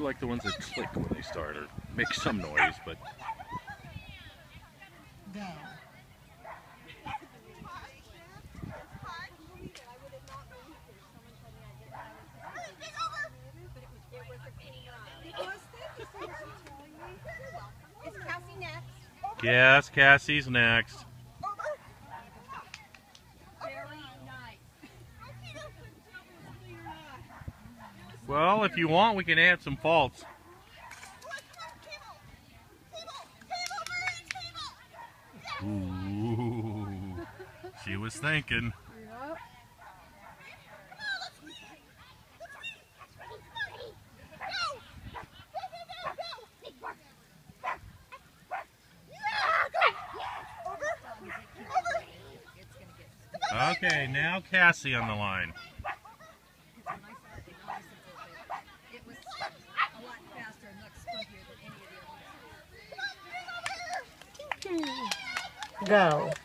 like the ones that click when they start or make some noise, but... Go. Is Cassie next? Yes, Cassie's next. Well, if you want, we can add some faults. Ooh, she was thinking. Yep. Okay, now Cassie on the line. It was a lot faster and much spunkier than any of the others. Go.